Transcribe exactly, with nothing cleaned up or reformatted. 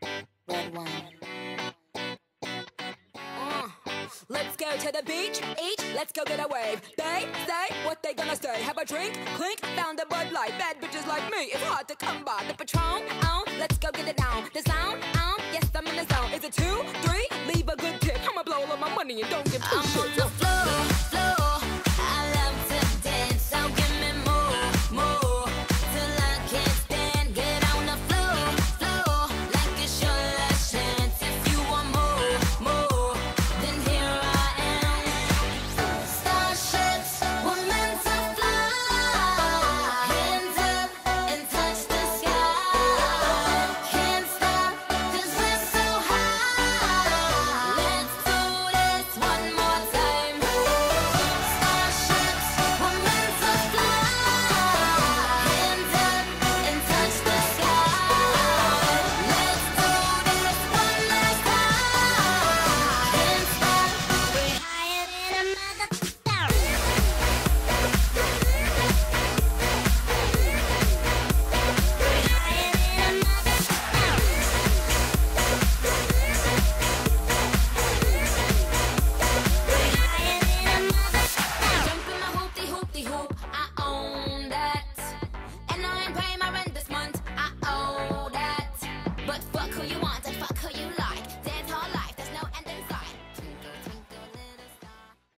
Red wine. Uh, let's go to the beach, each, let's go get a wave. They say what they gonna say. Have a drink, clink, found a Bud Light. Bad bitches like me, it's hard to come by. The Patron, on, let's go get it down. The sound